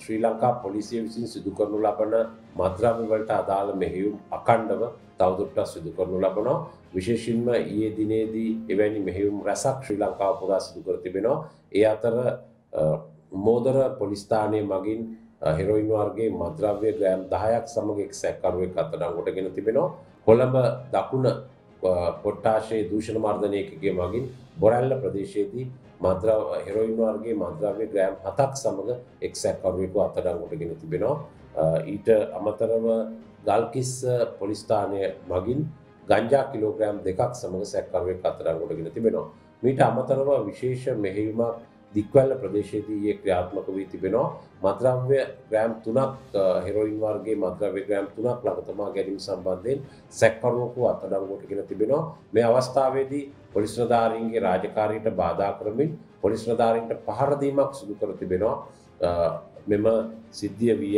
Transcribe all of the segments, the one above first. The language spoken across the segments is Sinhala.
ශ්‍රී ලංකා පොලිසිය විසින් සිදු කරනු ලබන මත්ද්‍රව්‍ය වලට අදාළ මෙහෙයුම් අඛණ්ඩව තවදුරටත් සිදු කරනු ලබනවා. විශේෂයෙන්ම ඊයේ දිනේදී එවැනි මෙහෙයුම් රැසක් ශ්‍රී ලංකාව පුරා සිදු කර තිබෙනවා. ඒ අතර මෝදර පොලිස් ස්ථානයේ මගින් හෙරොයින් වර්ගයේ මත්ද්‍රව්‍ය ග්‍රෑම් 10ක් සමග එක් සැකකරුවෙක් අත්අඩංගුවටගෙන තිබෙනවා. කොළඹ දකුණ කොට්ටාශයේ දූෂණ මර්දන ඒකකයේ මගින් බොරැල්ල ප්‍රදේශයේදී හෙරොයින් වර්ගයේ මත්ද්‍රව්‍ය ග්‍රෑම් 7ක් සමග එක් සැකකරුවෙකු අත්අඩංගුවටගෙන තිබෙනවා. ඊට අමතරව ගල්කිස්ස පොලිස් ස්ථානය මගින් ගංජා කිලෝග්‍රෑම් 2ක් සමග සැකකරුවෙක් අත්අඩංගුවටගෙන තිබෙනවා. මීට අමතරව විශේෂ මෙහෙයුමක් දික්වැල්ල ප්‍රදේශයේදී ක්‍රියාත්මක වී තිබෙනවා. මත්ද්‍රව්‍ය ග්‍රෑම් 3ක් හෙරොයින් වර්ගයේ මත්ද්‍රව්‍ය ග්‍රෑම් 3ක් ළඟතමා ගැනීම සම්බන්ධයෙන් සැකකරුවෙකු අත්අඩංගුවටගෙන තිබෙනවා. මේ අවස්ථාවේදී පොලිස් නිලධාරීන්ගේ රාජකාරියට බාධා කරමින් පොලිස් නිලධාරීන්ට පහර දීමක් සිදු කර තිබෙනවා. මෙම සිද්ධිය වී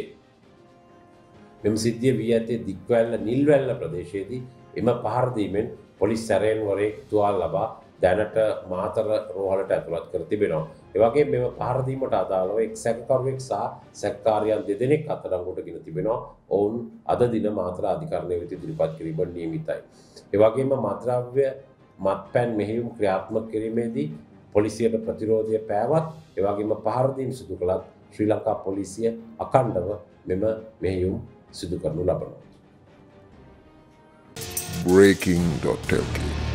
ඇත්තේ දික්වැල්ල නිල්වැල්ල ප්‍රදේශයේදී එම පහර දීමෙන් පොලිස් සැරයන්වරයෙක් තුවාල ලබා දැනට මාතර රෝහලට ඇතුළත් කර තිබෙනවා. ඒ වගේම මෙම පහර දීමට අදාළව එක් සැකකරුවෙක් සහ සැකකාරයන් දෙදෙනෙක් අත්අඩංගුවටගෙන තිබෙනවා. ඔවුන් අද දින මාතර අධිකරණය වෙත ඉදිරිපත් කිරීමට නියමිතයි. ඒ වගේම මත්ද්‍රව්‍ය මත්පැන් මෙහෙයුම් ක්‍රියාත්මක කිරීමේදී පොලිසියට ප්‍රතිරෝධය පෑවත් ඒ වගේම පහර දීම් සිදු කළත් ශ්‍රී ලංකා පොලිසිය අඛණ්ඩව මෙම මෙහෙයුම් සිදු කරනු ලබනවා. breaking.lk